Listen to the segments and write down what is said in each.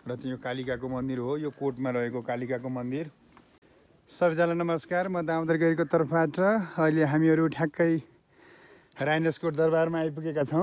र चाहिँ यो कालिकाको मन्दिर हो। यो कोटमा रहेको कालिकाको मन्दिर। सबैजनालाई नमस्कार, म दामोदर गैरेको तर्फबाट अहिले हामीहरू ठ्याक्कै राइनास्कोट दरबारमा आइपुगेका छौँ।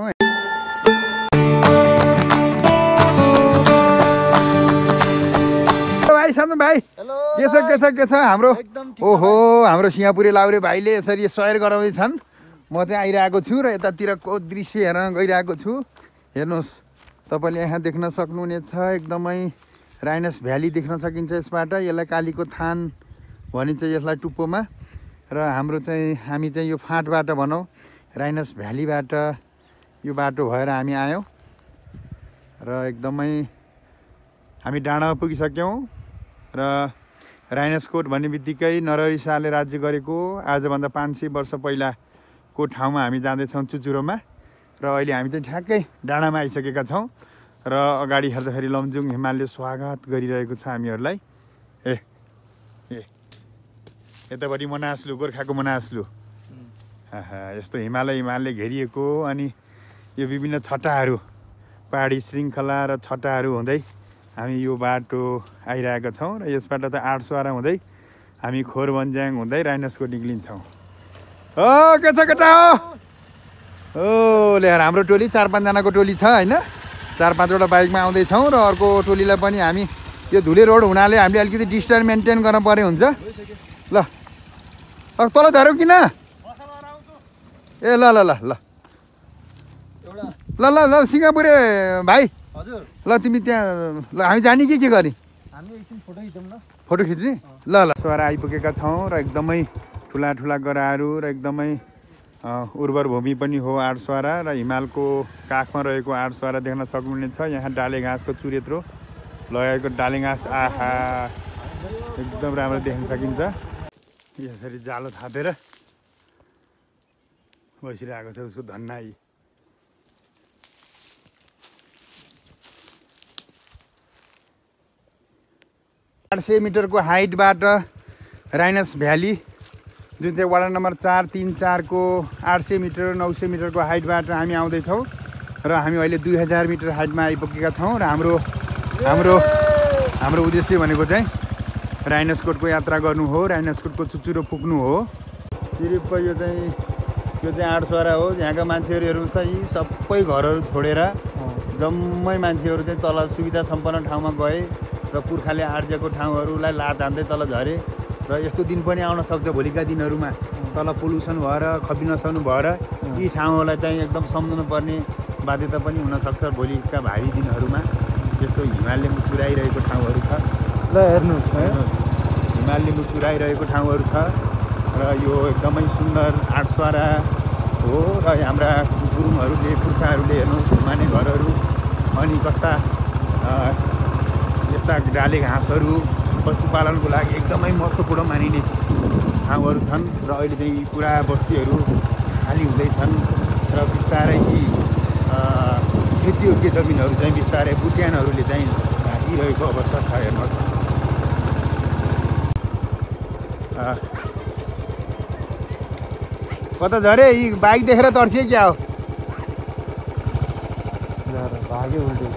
भाइ सानो भाइ के छ हाम्रो ओहो हाम्रो सिंहपुरे लाउरे भाइले यसरी सहर गराउँदैछन्। म चाहिँ आइरहेको छु र यतातिरको दृश्य हेर्न गइरहेको छु। हेर्नुहोस्, तपाईँले यहाँ देख्न सक्नुहुनेछ एकदमै राइनस भ्याली देख्न सकिन्छ यसबाट। यसलाई कालीको थान भनिन्छ यसलाई टुप्पोमा। र हाम्रो चाहिँ हामी चाहिँ यो फाँटबाट भनौँ राइनस भ्यालीबाट यो बाटो भएर हामी आयौँ र एकदमै हामी डाँडामा पुगिसक्यौँ। र राइनास्कोट भन्ने बित्तिकै नरहरी शाहले राज्य गरेको आजभन्दा 500 वर्ष पहिलाको ठाउँमा हामी जाँदैछौँ चुचुरोमा। र अहिले हामी चाहिँ ठ्याक्कै डाँडामा आइसकेका छौँ र अगाडि हेर्दाखेरि लमजुङ हिमालले स्वागत गरिरहेको छ हामीहरूलाई। यतापट्टि मनास्लु, गोर्खाको मनास्लु। यस्तो हिमालले घेरिएको अनि यो विभिन्न छटाहरू, पहाडी श्रृङ्खला र छटाहरू हुँदै हामी यो बाटो आइरहेका छौँ। र यसबाट त आठसवारा हुँदै हामी खोरबन्ज्याङ हुँदै राइनास्कोट निक्लिन्छौँ। हो के छ केटा हो ल्याएर हाम्रो टोली 4-5 जनाको टोली छ होइन। 4-5वटा बाइकमा आउँदैछौँ र अर्को टोलीलाई पनि हामी यो धुले रोड हुनाले हामीले अलिकति डिस्टेन्स मेन्टेन गर्न पर्ने हुन्छ। ल तल झऱ्यौ किन? ए ल ल ल ल ल ल ल सिंगापुरे भाइ हजुर। ल तिमी त्यहाँ ल हामी जाने के गर्ने? हामी एकछिन फोटो खिचौँ ल। फोटो खिच्ने? ल ल सवार आइपुगेका छौँ र एकदमै ठुला गराहरू र एकदमै उर्वर भूमि पनि हो आठसवारा। र हिमालको काखमा रहेको आठसवारा देख्न सक्नुहुनेछ। यहाँ डाले घाँसको चुरेत्रो लगाएको डाले घाँस आहा एकदम राम्रो देख्न सकिन्छ। यसरी जालो थापेर बसिरहेको छ उसको धन्नाई। 800 मिटरको हाइटबाट राइनस भ्याली जुन चाहिँ वडा नम्बर 434 को 800 मिटर 900 मिटरको हाइटबाट हामी आउँदैछौँ र हामी अहिले 2000 मिटर हाइटमा आइपुगेका छौँ। र हाम्रो उद्देश्य भनेको चाहिँ राइनास्कोटको यात्रा गर्नु हो, राइनास्कोटको चुचुरो पुग्नु हो। सिरिपको यो चाहिँ आठसवारा हो। यहाँका मान्छेहरू चाहिँ सबै घरहरू छोडेर जम्मै मान्छेहरू चाहिँ तल सुविधा सम्पन्न ठाउँमा गए र पुर्खाले आर्जेको ठाउँहरूलाई लात हान्दै तल झरे। र यस्तो दिन पनि आउन सक्छ भोलिका दिनहरूमा तल पोल्युसन भएर खपि नसक्नु भएर यी ठाउँहरूलाई चाहिँ एकदम सम्झनु पर्ने बाध्यता पनि हुनसक्छ भोलिका भारी दिनहरूमा। जस्तो हिमालले मुस्कुराइरहेको ठाउँहरू छ। ल हेर्नुहोस् है, हिमालले मुस्कुराइरहेको ठाउँहरू छ र यो एकदमै सुन्दर आठसवारा हो। र हाम्रा गुरुङहरूले पुर्खाहरूले हेर्नुहोस् घुमाने घरहरू अनि कस्ता यस्ता डाले घाँसहरू पशुपालनको लागि एकदमै महत्त्वपूर्ण मानिने ठाउँहरू छन्। र अहिले चाहिँ पुरा बस्तीहरू खाली हुँदैछन् र बिस्तारै खेतीयोग्य जमिनहरू चाहिँ बिस्तारै बुट्यानहरूले चाहिँ ढाकिरहेको अवस्था छ। हेर्नुहोस् कता झरे? यी बाइक देखेर तर्सिए क्या हो? भाग्यो उल्टो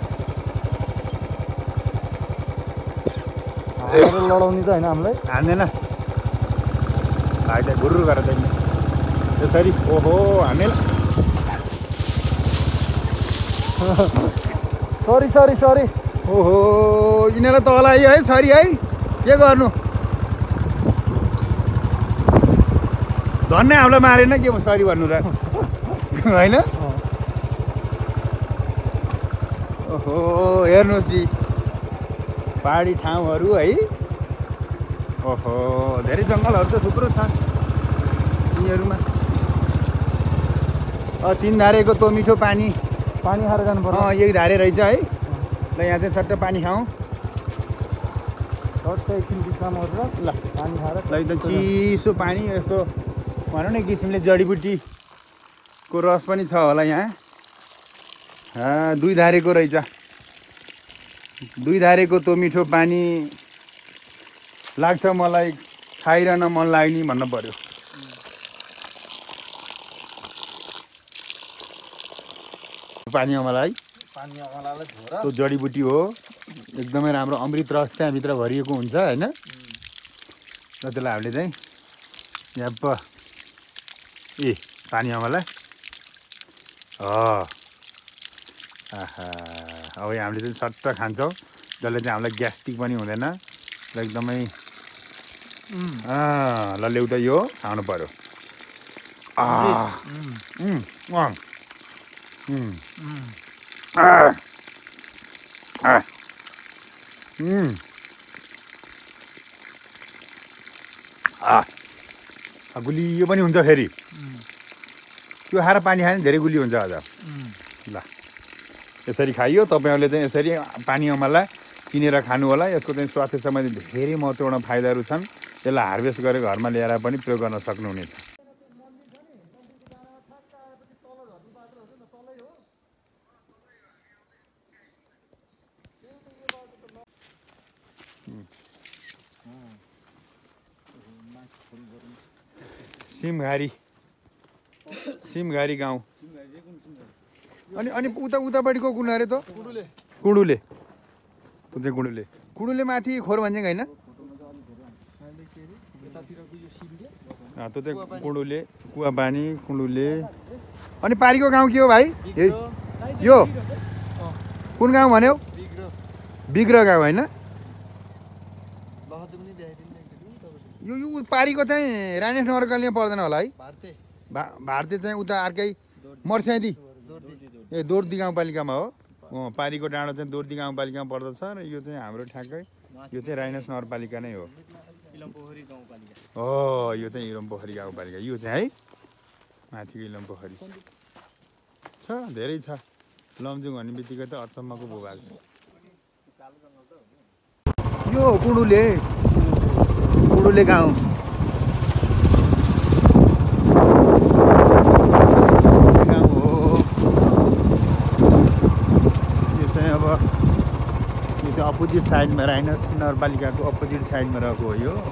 लडाउने त होइन हामीलाई हान्दैन भाइलाई गुरु गरेर चाहिँ त्यसरी ओहो हामीलाई सरी ओहो यिनीहरूलाई तल आयो है। सरी है, के गर्नु? धन्नै हामीलाई मारेन के सरी भन्नु र होइन? ओहो हेर्नुहोस् यी पहाडी ठाउँहरू है। ओहो धेरै जङ्गलहरू त थुप्रो छ यिनीहरूमा। 3 धारेको तो मिठो पानी खाएर जानु पर्छ। यही धारे रहेछ है। ल यहाँ चाहिँ सट्ट पानी खाउँ। एकछिन विश्राम गरेर ल पानी खाएर ल एकदम चिसो पानी। यस्तो भनौँ न किसिमले जडीबुटीको रस पनि छ होला यहाँ। 2 धारेको रहेछ। 2 धारेको तो मिठो पानी लाग्छ मलाई, खाइरहन मन लाग्ने भन्नु पर्यो। पानी अमला है, पानी अमलालाई धोएर त्यो जडीबुटी हो। एकदमै राम्रो अमृत रस त्यहाँभित्र भरिएको हुन्छ होइन। र त्यसलाई हामीले चाहिँ यहाँ पानी अमला आहा अब हामीले चाहिँ सट्ट खान्छौँ, जसले चाहिँ हामीलाई ग्यास्ट्रिक पनि हुँदैन र एकदमै ल ल्याउटा यो खानु पर्यो। गुलियो पनि हुन्छ फेरि त्यो खाएर पानी खायो भने धेरै गुलियो हुन्छ अझ। ल यसरी खाइयो, तपाईँहरूले चाहिँ यसरी पानी अमला किनेर खानु होला। यसको चाहिँ स्वास्थ्य सम्बन्धी धेरै महत्त्वपूर्ण फाइदाहरू छन्। यसलाई हार्भेस्ट गरेर घरमा ल्याएर पनि प्रयोग गर्न सक्नुहुनेछ। सिमघारी गाउँ अनि उतापट्टिको कुन अरे त कुडुले कुडुले माथि खोर भन्छ होइन त्यो चाहिँ कुडुले कुवा पानी कुडुले। अनि पारीको गाउँ के हो भाइ? यो कुन गाउँ भन्यो? बिग्र गाउँ होइन। यो पारीको चाहिँ राइनास नगरपालिका पर्दैन होला है? भारतीय चाहिँ उता अर्कै मर्स्यादी दोर्दी गाउँपालिकामा हो। पारीको डाँडो चाहिँ दोर्दी गाउँपालिकामा पर्दछ र यो चाहिँ हाम्रो ठ्याक्कै यो चाहिँ राइनास नगरपालिका नै हो। हो यो चाहिँ इलमपोखरी गाउँपालिका यो चाहिँ है माथिको इलमपोखरी छ, धेरै छ। लमजुङ भन्ने बित्तिकै त अचम्मको भूभाग छ। यो कुडुले गाउँ अपोजिट साइडमा राइनास नगरपालिकाको अपोजिट साइडमा रहेको हो यो।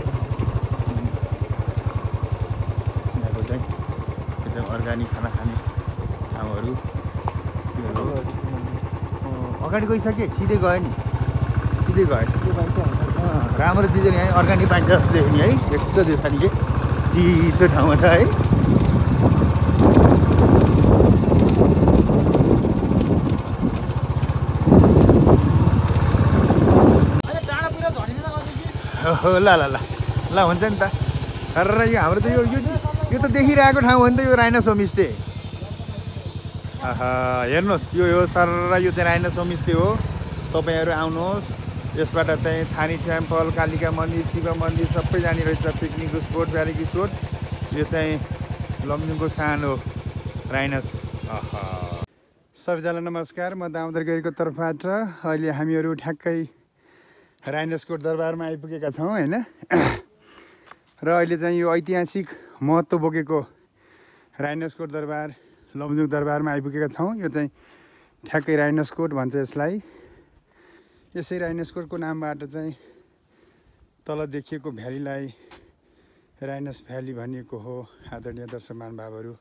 यहाँको चाहिँ एकदम अर्ग्यानिक खाना खाने ठाउँहरू अगाडि गइसके सिधै गयो नि राम्रो चिज यहाँ अर्ग्यानिक पाइन्छ जस्तो नि है। यस्तो देख्छ नि के चिसो ठाउँमा छ है। ल हुन्छ नि त। र यो हाम्रो त यो त देखिरहेको ठाउँ हो नि त यो राइनास होमस्टे। हेर्नुहोस् यो सर यो चाहिँ राइनास होमस्टे हो। तपाईँहरू आउनुहोस्। यसबाट चाहिँ थानी टेम्पल, कालिका मन्दिर, शिव मन्दिर सबै जाने रहेछ। पिकनिकको स्पोट, भ्यालीको स्पोट। यो चाहिँ लमजुङको सानो राइनास। सबैजनालाई नमस्कार, म दामोदर गैरीको तर्फबाट। अहिले हामीहरू ठ्याक्कै राइनासकोट दरबारमा आइपुगेका छौँ होइन। र अहिले चाहिँ यो ऐतिहासिक महत्त्व बोकेको राइनासकोट दरबार लमजुङ दरबारमा आइपुगेका छौँ। यो चाहिँ ठ्याक्कै राइनासकोट भन्छ यसलाई। यसै राइनासकोटको नामबाट चाहिँ तल देखिएको भ्यालीलाई राइनास भ्याली भनिएको हो। आदरणीय दर्शक महानुभावहरू,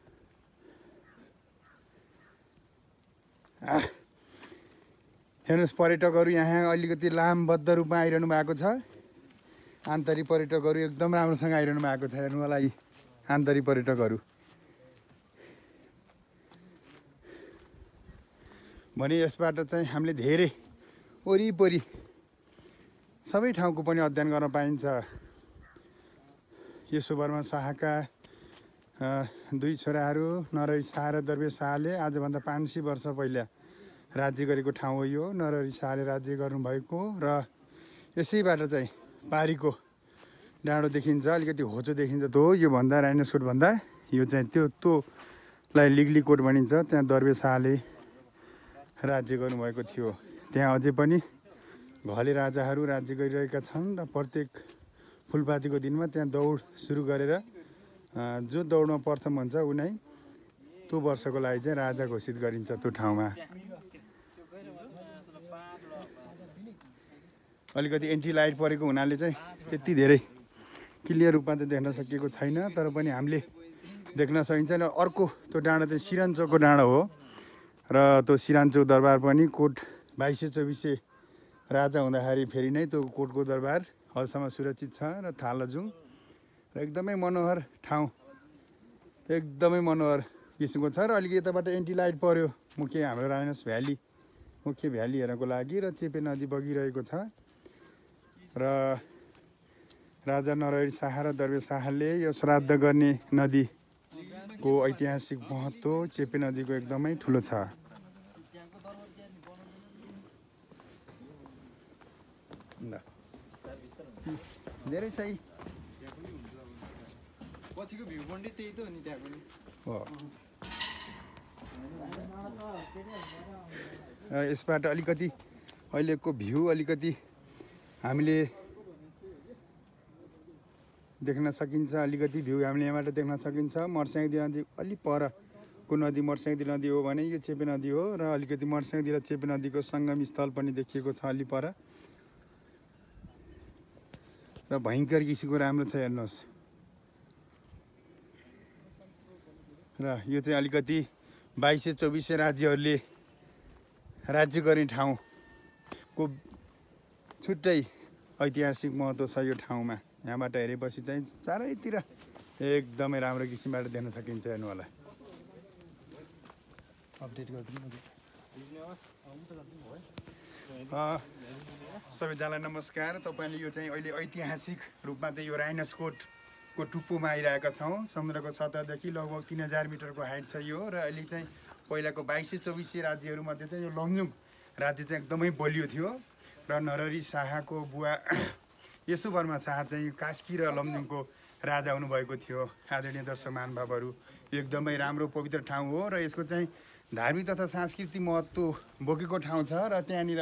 हेर्नुहोस् पर्यटकहरू यहाँ अलिकति लामबद्ध रूपमा आइरहनु भएको छ। आन्तरिक पर्यटकहरू एकदम राम्रोसँग आइरहनु भएको छ। हेर्नु होला यी आन्तरिक पर्यटकहरू। भने यसबाट चाहिँ हामीले धेरै वरिपरि सबै ठाउँको पनि अध्ययन गर्न पाइन्छ। यसो वर्मा शाहका दुई छोराहरू नरहरी शाह र द्रव्य शाहले आजभन्दा 500 वर्ष पहिला राज्य गरेको ठाउँ हो यो। नरहरी शाहले राज्य गर्नुभएको र यसैबाट चाहिँ पारीको डाँडो देखिन्छ, अलिकति होचो देखिन्छ। त्यो योभन्दा राइनासकोट भन्दा यो चाहिँ त्योलाई लिग्लीकोट भनिन्छ। त्यहाँ द्रव्य शाहले राज्य गर्नुभएको थियो। त्यहाँ अझै पनि घले राजाहरू राज्य गरिरहेका छन् र प्रत्येक फुलपातीको दिनमा त्यहाँ दौड सुरु गरेर जो दौडमा प्रथम हुन्छ ऊ नै त्यो वर्षको लागि चाहिँ राजा घोषित गरिन्छ त्यो ठाउँमा। अलिकति एन्टी लाइट परेको हुनाले चाहिँ त्यति धेरै क्लियर रूपमा चाहिँ देख्न सकिएको छैन, तर पनि हामीले देख्न सकिन्छ। र अर्को त्यो डाँडो चाहिँ सिरान्चोकको डाँडो हो र त्यो सिरान्चोक दरबार पनि कोट 2224 राजा हुँदाखेरि फेरि नै त्यो कोटको दरबार अहिलेसम्म सुरक्षित छ र थालजुङ र एकदमै मनोहर ठाउँ, एकदमै मनोहर किसिमको छ। र अलिकति यताबाट एन्टी लाइट पर्यो मुख्य हाम्रो राइनस भ्याली, मुख्य भ्याली हेर्नको लागि, र चेपे नदी बगिरहेको छ। र राजा नरहरी शाह र द्रव्य शाहले यो श्राद्ध गर्ने नदीको ऐतिहासिक महत्त्व चेपे नदीको एकदमै ठुलो छ। धेरै सही पछिको भ्यू पोइन्टै त्यही त हो नि त्यहाँ पनि हो। र यसबाट अलिकति अहिलेको भ्यू अलिकति हामीले देख्न सकिन्छ, अलिकति भ्यू हामीले यहाँबाट देख्न सकिन्छ। मर्स्याङदी नदी अलि परको नदी मर्स्याङदी नदी हो भने यो चेपे नदी हो, र अलिकति मर्स्याङदी र चेपे नदीको सङ्गम स्थल पनि देखिएको छ अलि पर, र भयङ्कर किसिमको राम्रो छ हेर्नुहोस्। र यो चाहिँ अलिकति 2224 राज्यहरूले राज्य गर्ने ठाउँको छुट्टै ऐतिहासिक महत्त्व छ यो ठाउँमा। यहाँबाट हेरेपछि चाहिँ चारैतिर एकदमै राम्रो किसिमबाट देख्न सकिन्छ। हेर्नु होला, अपडेट गरिदिनु। सबैजनालाई नमस्कार। तपाईँले यो चाहिँ अहिले ऐतिहासिक रूपमा चाहिँ यो राइनास्कोटको टुप्पोमा आइरहेका छौँ। समुद्रको सतहदेखि लगभग 3000 मिटरको हाइट छ यो, र अहिले चाहिँ पहिलाको 2224 राज्यहरूमध्ये चाहिँ यो लमजुङ राज्य चाहिँ एकदमै बलियो थियो, र नरहरी शाहको बुवा यसुवर्मा शाह चाहिँ कास्की र लमजुङको राजा हुनुभएको थियो। आदरणीय दर्शक महानुभावहरू, यो एकदमै राम्रो पवित्र ठाउँ हो, र यसको चाहिँ धार्मिक तथा सांस्कृतिक महत्त्व बोकेको ठाउँ छ। र त्यहाँनिर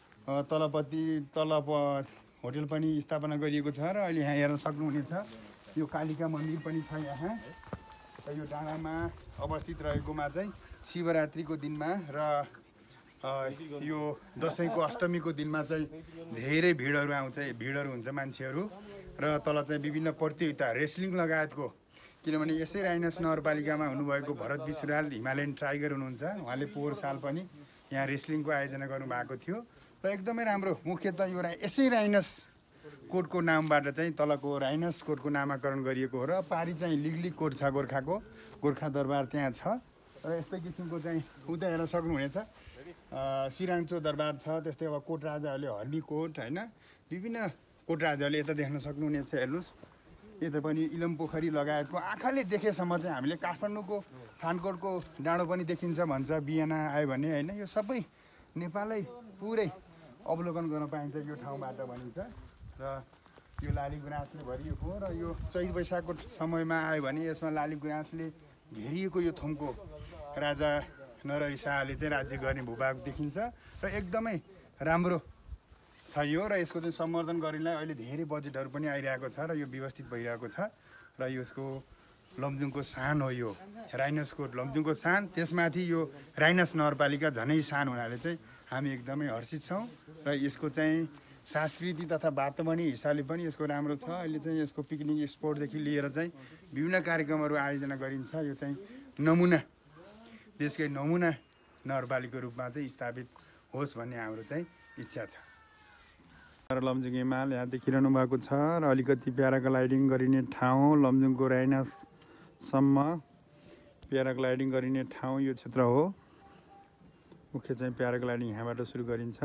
तल होटल पनि स्थापना गरिएको छ, र अहिले यहाँ हेर्न सक्नुहुनेछ यो कालिका मन्दिर पनि छ यहाँ। र यो डाँडामा अवस्थित रहेकोमा चाहिँ शिवरात्रिको दिनमा र यो दसैँको अष्टमीको दिनमा चाहिँ धेरै भिडहरू हुन्छ मान्छेहरू, र तल चाहिँ विभिन्न प्रतियोगिता रेस्लिङ लगायतको, किनभने यसै राइनस नगरपालिकामा हुनुभएको भरत विश्राल हिमालयन टाइगर हुनुहुन्छ, उहाँले पोहोर साल पनि यहाँ रेस्लिङको आयोजना गर्नुभएको थियो। र एकदमै राम्रो, मुख्यतः यो यसै राइनस कोटको नामबाट चाहिँ तलको राइनस कोटको नामाकरण गरिएको हो, र पारी चाहिँ लिगली कोट छ गोर्खाको, गोर्खा दरबार त्यहाँ छ। र यस्तै किसिमको चाहिँ उता हेर्न सक्नुहुनेछ सिराङ्चो दरबार छ, त्यस्तै अब कोट राजाहरूले हर्नी कोट होइन, विभिन्न कोट राजाहरूले यता देख्न सक्नुहुनेछ। हेर्नुहोस्, यता पनि इलम पोखरी लगायतको आँखाले देखेसम्म चाहिँ हामीले काठमाडौँको थानकोटको डाँडो पनि देखिन्छ भन्छ बिहान आयो भने होइन। यो सबै नेपालै पुरै अवलोकन गर्न पाइन्छ यो ठाउँबाट भनिन्छ। र यो लाली गुराँसले भरिएको, र यो चैत वैशाखको समयमा आयो भने यसमा लाली गुराँसले घेरिएको यो थुम्को राजा नरहरी शाहले चाहिँ राज्य गर्ने भूभाग देखिन्छ, र एकदमै राम्रो छ यो। र यसको चाहिँ सम्वर्धन गर्नलाई अहिले धेरै बजेटहरू पनि आइरहेको छ, र यो व्यवस्थित भइरहेको छ। र यसको लमजुङको सान हो यो राइनास्कोट, लमजुङको सान, त्यसमाथि यो राइनस नगरपालिका झनै सान हुनाले चाहिँ हामी एकदमै हर्षित छौँ। र यसको चाहिँ संस्कृति तथा वातावरणीय हिसाबले पनि यसको राम्रो छ। अहिले चाहिँ यसको पिकनिक स्पोटदेखि लिएर चाहिँ विभिन्न कार्यक्रमहरू आयोजना गरिन्छ। यो चाहिँ नमुना, देशकै नमुना नगरपालिकाको रूपमा चाहिँ स्थापित होस् भन्ने हाम्रो चाहिँ इच्छा छ। र लमजुङ हिमाल यहाँ देखिरहनु भएको छ, र अलिकति प्याराग्लाइडिङ गरिने ठाउँ, लमजुङको राइनाससम्म प्याराग्लाइडिङ गरिने ठाउँ यो क्षेत्र हो। मुख्य चाहिँ प्याराग्लाइडिङ यहाँबाट सुरु गरिन्छ।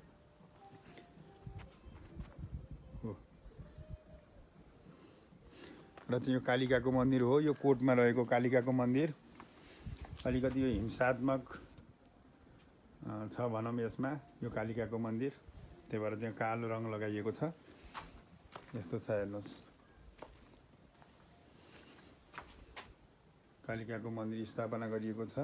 र चाहिँ यो कालिकाको मन्दिर हो, यो कोटमा रहेको कालिकाको मन्दिर। अलिकति यो हिंसात्मक छ भनौँ यसमा, यो कालिकाको मन्दिर, त्यही भएर चाहिँ कालो रङ लगाइएको छ। यस्तो छ हेर्नुहोस्, कालिकाको मन्दिर स्थापना गरिएको छ।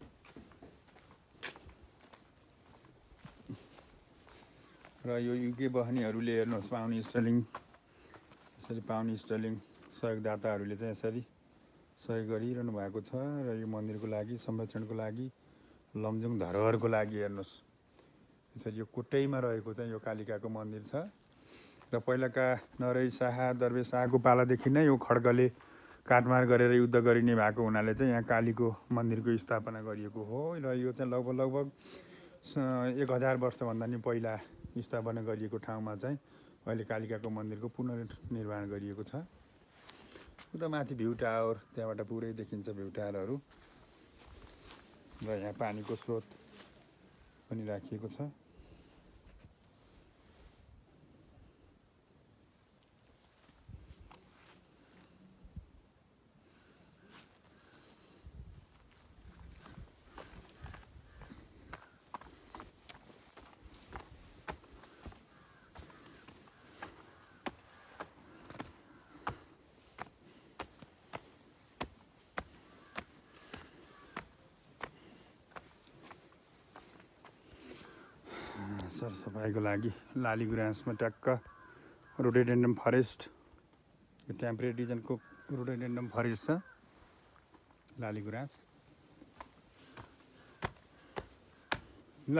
र यो युके बहनीहरूले हेर्नुहोस्, पाउनी स्टलिङ, यसरी पाउनी स्टलिङ सहयोगदाताहरूले चाहिँ यसरी सहयोग गरिरहनु भएको छ। र यो मन्दिरको लागि, संरक्षणको लागि, लमजुङ धरोहरको लागि हेर्नुहोस्, यसरी यो कोटैमा रहेको चाहिँ यो कालिकाको मन्दिर छ। र पहिलाका नरहरी शाह द्रव्य शाहको पालादेखि नै यो खड्गले काटमार गरेर युद्ध गरिने भएको हुनाले चाहिँ यहाँ कालीको मन्दिरको स्थापना गरिएको हो। र यो चाहिँ लगभग 1000 वर्षभन्दा नि पहिला स्थापना गरिएको ठाउँमा चाहिँ अहिले कालिकाको मन्दिरको पुनर्निर्माण गरिएको छ। उता माथि भ्यू टावर, त्यहाँबाट पुरै देखिन्छ भ्यू टावरहरू र यहाँ पानीको स्रोत पनि राखिएको छ। सरसफाइको लागि लाली गुराँसमा ट्याक्क रोडेडेन्ड्रम फरेस्ट, यो टेम्परेट रिजनको रोडेडेन्ड्रम फरेस्ट छ लाली गुराँस। ल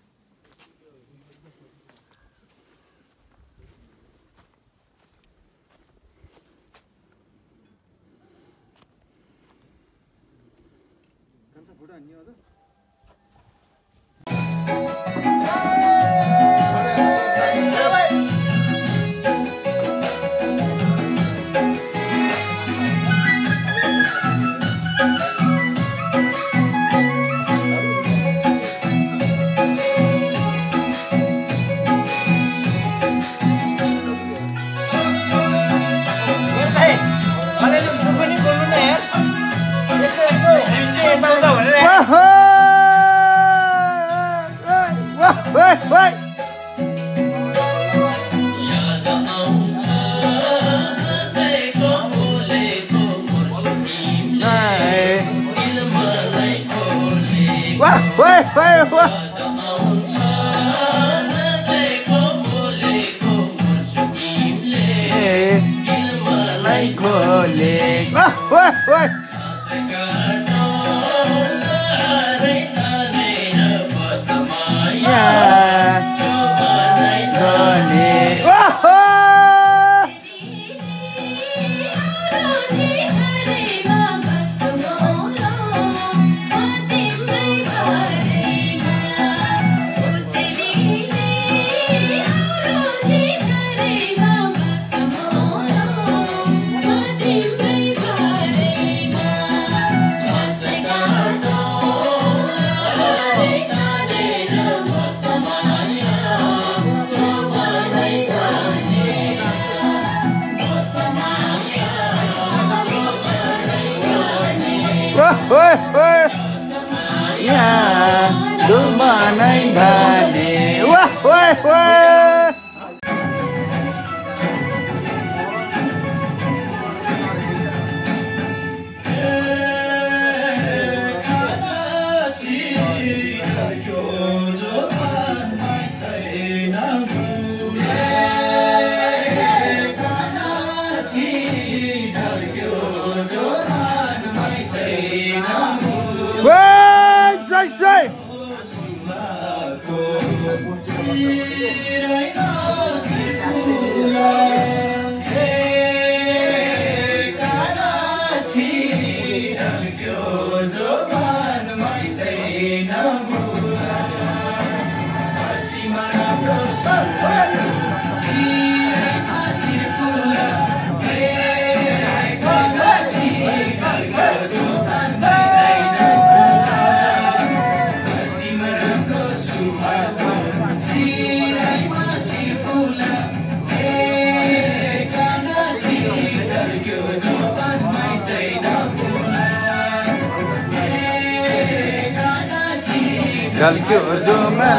गल्क्यो जो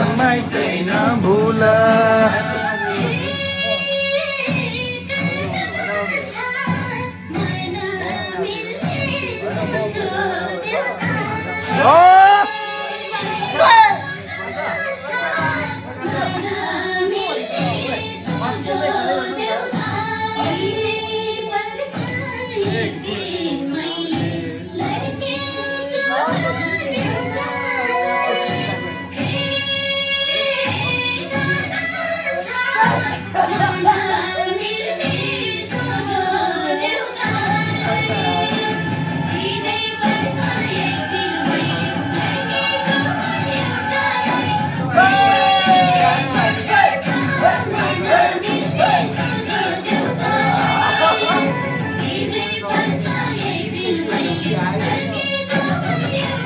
माइतै नभुल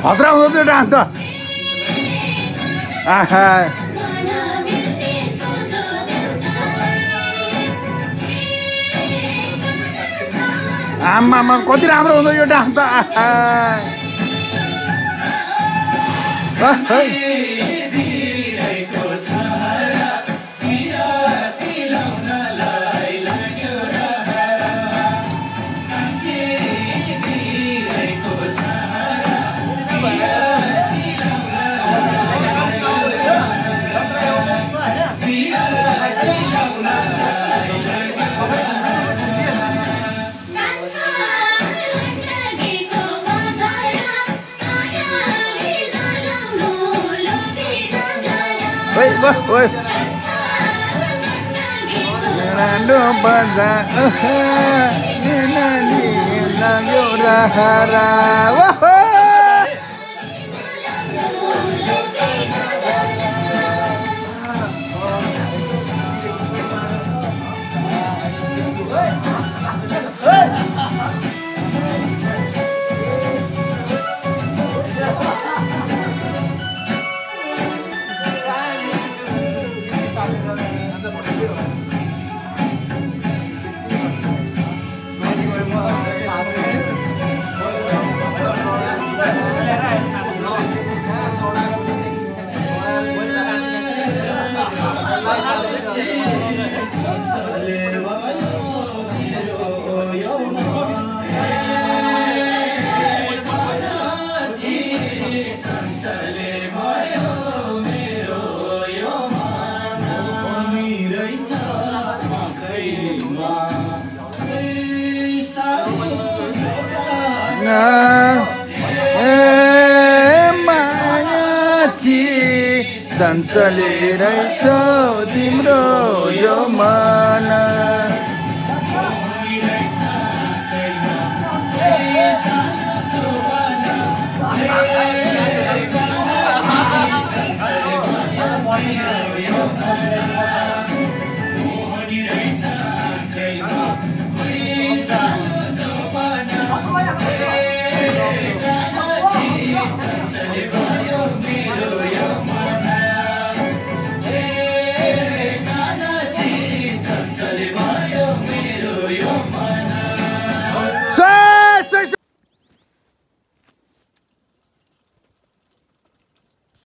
खतरा हुँदो त्यो डान्स त आहा आमामा कति राम्रो हुँदो यो डान्स त Woi. Nando baza, nani lagi rahara, wah. चलिरहेछ तिम्रो यो मन